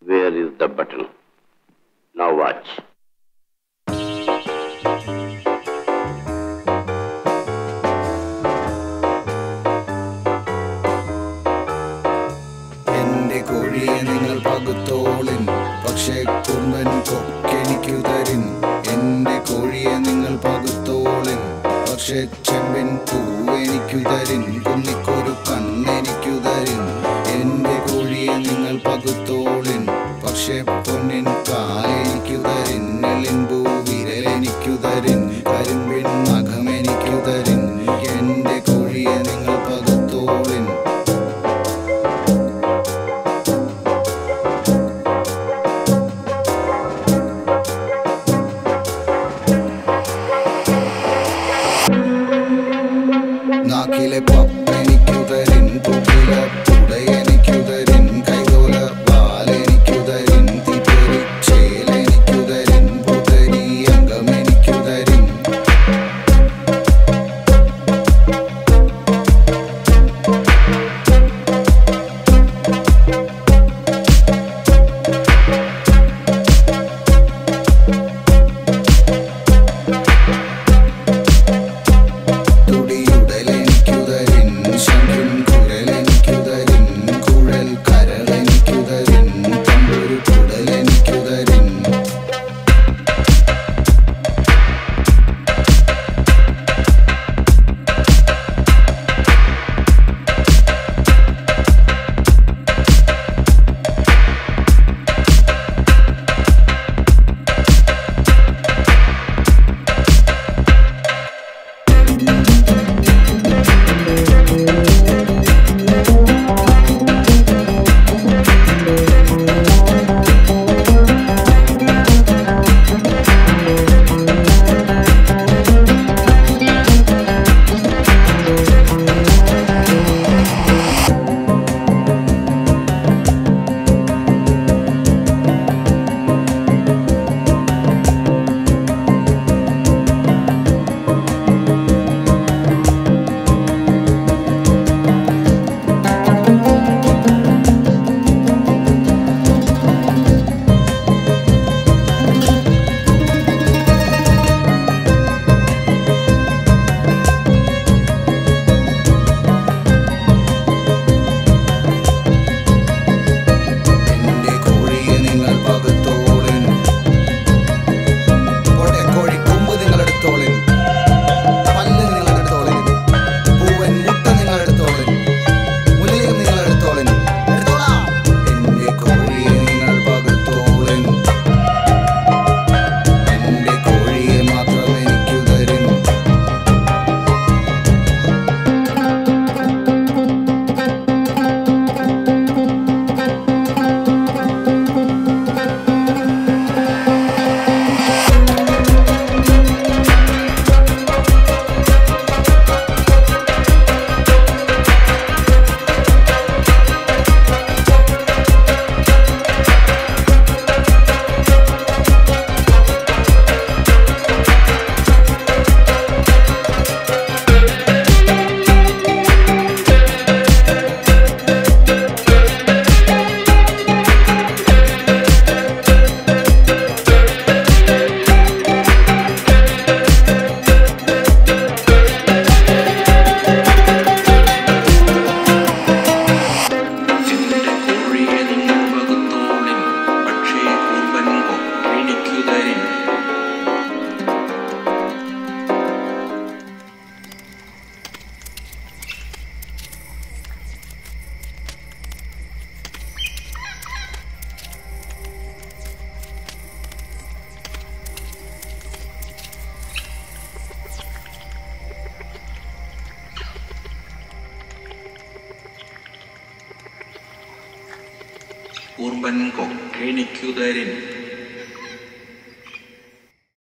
Where is the button? Now watch. എന്റെ കോഴിയെ നിങ്ങൾ പകുത്തോളിൻ, പക്ഷേ കുമ്പൻ കൊക്കെനിക്കു തരിൻ. എന്റെ കോഴിയെ നിങ്ങൾ പകുത്തോളിൻ, പക്ഷേ ചെമ്പിൻ പൂവെനിക്കു തരിൻ. കുന്നിക്കൊരു കണ്ണെനിക്കു തരിൻ. എന്റെ കോഴിയെ നിങ്ങൾ പകുത്തോളിൻ, പക്ഷേ പൊന്നിൻ കാലെനിക്കു തരിൻ. എളിമ്പൂ വിരലെനിക്കു തരിൻ. കരിമ്പിൻ നഖമെനിക്കു തരിൻ. എന്റെ കോഴിയെ നിങ്ങൾ പകുത്തോളിൻ. നാക്കിലെ പപ്പെനിക്കു തരിൻ. പൂക്കില പുടയെനിക്കു തരിൻ. കൈതോല വാലെനിക്കു തരിൻ. തീപ്പൊരി ചേലെനിക്കു തരിൻ. പൂതരി അംഗമെനിക്കു തരിൻ. തുടിയുടലെനിക്കു തരിൻ. ശംഖിൻ കുഴലെനിക്കു തരിൻ. കുഴൽ കരളെനിക്കു തരിൻ. തമ്പുരു കുടലെനിക്കു തരിൻ. Urban Kok, Reni Kudarin.